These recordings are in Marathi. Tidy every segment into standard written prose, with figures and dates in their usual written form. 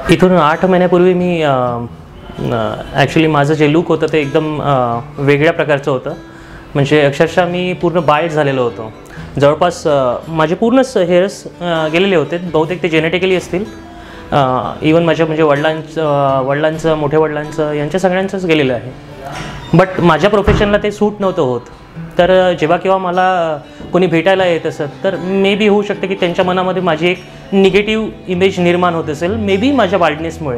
इथून 8 महिन्यापूर्वी मी ॲक्च्युली माझं जे लुक होतं ते एकदम वेगळ्या प्रकारचं होतं. म्हणजे अक्षरशः मी पूर्ण बाल्ड झालेलो होतो. जवळपास माझे पूर्णच हेअर्स गेलेले होते. बहुतेक ते जेनेटिकली असतील. इवन माझ्या म्हणजे वडिलांचं मोठ्या वडिलांचं यांच्या सगळ्यांचंच गेलेलं आहे. बट माझ्या प्रोफेशनला ते सूट नव्हतं होत. तर जेव्हा केव्हा मला कोणी भेटायला येत असत तर मे बी होऊ शकतं की त्यांच्या मनामध्ये माझी एक निगेटिव्ह इमेज निर्माण होत असेल, मे बी माझ्या बाल्डनेसमुळे.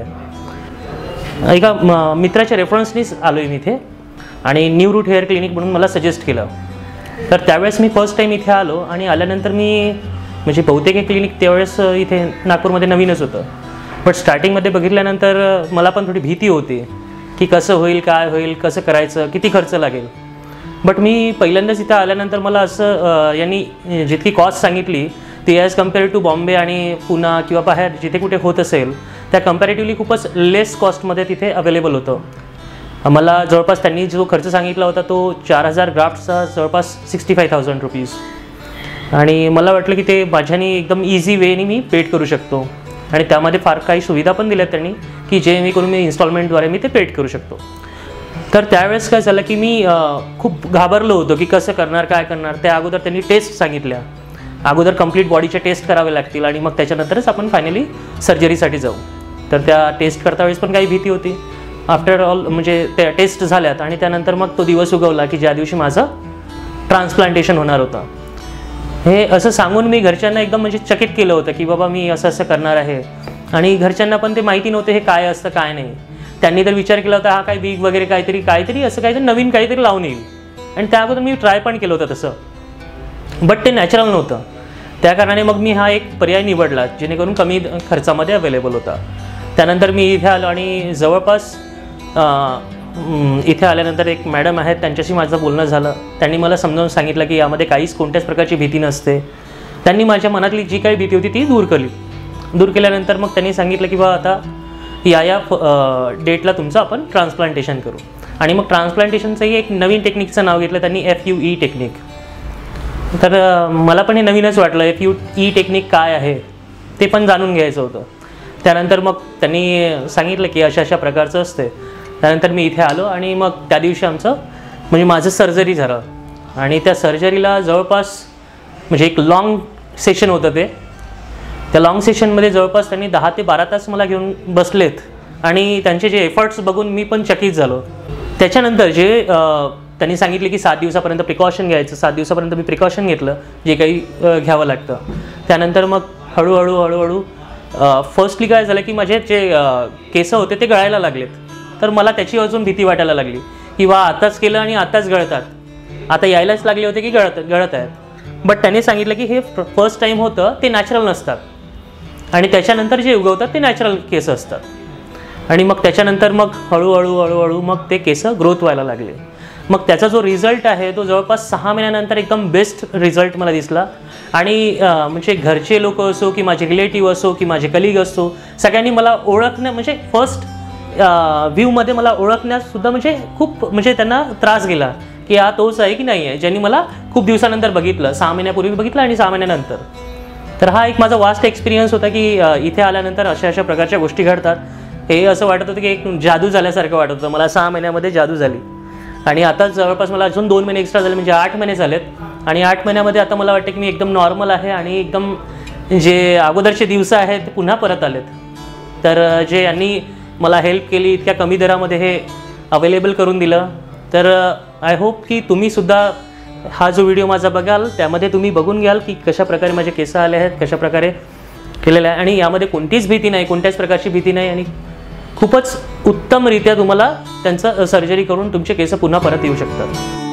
एका मित्राच्या रेफरन्सनीच आलो आहे मी इथे आणि न्यू रूट हेअर क्लिनिक म्हणून मला सजेस्ट केलं. तर त्यावेळेस मी फर्स्ट टाईम इथे आलो आणि आल्यानंतर मी म्हणजे बहुतेक हे क्लिनिक त्यावेळेस इथे नागपूरमध्ये नवीनच होतं. बट स्टार्टिंगमध्ये बघितल्यानंतर मला पण थोडी भीती होती की कसं होईल, काय होईल, कसं करायचं, किती खर्च लागेल. बट मी पहिल्यांदाच इथं आल्यानंतर मला असं यांनी जितकी कॉस्ट सांगितली ती ॲज कम्पेअर टू बॉम्बे आणि पुणे किंवा बाहेर जिथे कुठे होत असेल त्या कम्पॅरेटिव्हली खूपच लेस कॉस्टमध्ये तिथे अवेलेबल होतं. मला जवळपास त्यांनी जो खर्च सांगितला होता तो 4000 ग्राफ्टचा जवळपास 65,000 रुपीज. आणि मला वाटलं की ते माझ्याने एकदम इझी वेनी मी पेड करू शकतो आणि त्यामध्ये फार काही सुविधा पण दिल्यात त्यांनी की जे मी करून मी इन्स्टॉलमेंटद्वारे मी ते पेड करू शकतो. तर त्यावेळेस काय झालं की मी खूप घाबरलो होतो की कसं करणार, काय करणार. त्या अगोदर त्यांनी टेस्ट सांगितल्या. अगोदर कंप्लीट बॉडीचे टेस्ट करावे लागतील आणि मग त्याच्यानंतरच आपण फायनली सर्जरीसाठी जाऊ. तर त्या टेस्ट करता वेळेस पण काही भीती होती. आफ्टर ऑल म्हणजे त्या टेस्ट झाल्यात आणि त्यानंतर मग तो दिवस उगवला की ज्या दिवशी माझं ट्रान्सप्लांटेशन होणार होतं. हे असं सांगून मी घरच्यांना एकदम म्हणजे चकित केलं होतं की बाबा मी असं असं करणार आहे. आणि घरच्यांना पण ते माहिती नव्हतं हे काय असतं काय नाही. त्यांनी तर विचार केला होता हा काय वीग वगैरे काहीतरी असं काहीतरी नवीन काहीतरी लावून येईल. आणि त्या अगोदर मी ट्राय पण केलं होतं तसं. बट ते नॅचरल नव्हतं. त्या कारणाने मग मी हा एक पर्याय निवडला जेणेकरून कमी खर्चामध्ये अवेलेबल होता. त्यानंतर मी इथे आलो आणि जवळपास इथे आल्यानंतर एक मॅडम आहेत त्यांच्याशी माझं बोलणं झालं. त्यांनी मला समजावून सांगितलं की यामध्ये काहीच कोणत्याच प्रकारची भीती नसते. त्यांनी माझ्या मनातली जी काही भीती होती ती दूर केल्यानंतर मग त्यांनी सांगितलं की बा आता या डेटला तुमचं आपण ट्रान्सप्लांटेशन करू. आणि मग ट्रान्सप्लांटेशनचंही एक नवीन टेक्निकचं नाव घेतलं त्यांनी, FUE टेक्निक. तर मला पण हे नवीनच वाटलं FUE टेक्निक काय आहे ते पण जाणून घ्यायचं होतं. त्यानंतर मग त्यांनी सांगितलं की अशा प्रकारचं असते. त्यानंतर मी इथे आलो आणि मग त्या दिवशी आमचं म्हणजे माझं सर्जरी झालं. आणि त्या सर्जरीला जवळपास म्हणजे एक लाँग सेशन होतं ते. त्या लाँग सेशनमध्ये जवळपास त्यांनी 10 ते 12 तास मला घेऊन बसलेत आणि त्यांचे जे एफर्ट्स बघून मी पण चकित झालो. त्याच्यानंतर जे त्यांनी सांगितले की 7 दिवसापर्यंत प्रिकॉशन घ्यायचं. 7 दिवसापर्यंत मी प्रिकॉशन घेतलं जे काही घ्यावं लागतं. त्यानंतर मग हळूहळू फर्स्टली काय झालं की माझे जे केस होते ते गळायला लागलेत. तर मला त्याची अजून भीती वाटायला लागली की वा आताच केलं आणि आताच गळतात, आता यायलाच लागले होते की गळत आहेत. बट त्यांनी सांगितलं की हे फर्स्ट टाईम होतं, ते नॅचरल नसतात आणि त्याच्यानंतर जे उगवतात ते नॅचरल केस असतात. आणि मग त्याच्यानंतर मग हळूहळू मग ते केस ग्रोथ व्हायला लागले. मग त्याचा जो रिझल्ट आहे तो जवळपास 6 महिन्यानंतर एकदम बेस्ट रिझल्ट मला दिसला. आणि म्हणजे घरचे लोक असो की माझे रिलेटिव्ह असो की माझे कलिग असो सगळ्यांनी मला ओळखणं म्हणजे फर्स्ट व्ह्यूमध्ये मला ओळखण्यासुद्धा म्हणजे खूप म्हणजे त्यांना त्रास गेला की हा तोच आहे की नाही आहे ज्यांनी मला खूप दिवसानंतर बघितलं. 6 महिन्यापूर्वी बघितलं आणि 6 महिन्यानंतर. तर हा एक माझा वास्ट एक्सपिरियन्स होता की इथे आल्यानंतर अशा प्रकारच्या गोष्टी घडतात. हे असं वाटत होतं की एक जादू झाल्यासारखं वाटत होतं. मला 6 महिन्यामध्ये जादू झाली. आणि आता जवळपास मला अजून 2 महिने एक्स्ट्रा झाले म्हणजे 8 महिने झालेत. आणि 8 महिन्यामध्ये आता मला वाटतं की मी एकदम नॉर्मल आहे आणि एकदम जे अगोदरचे दिवस आहेत ते पुन्हा परत आलेत. तर जे यांनी मला हेल्प केली इतक्या कमी दरामध्ये हे अवेलेबल करून दिलं. तर आय होप की तुम्हीसुद्धा हा जो व्हिडिओ माझा बघाल त्यामध्ये तुम्ही बघून घ्याल की कशाप्रकारे माझे केस आले आहेत, कशाप्रकारे केलेलं आहे. आणि यामध्ये कोणतीच भीती नाही, कोणत्याच प्रकारची भीती नाही. आणि खूपच उत्तमरित्या तुम्हाला त्यांचं सर्जरी करून तुमचे केस पुन्हा परत येऊ शकतात.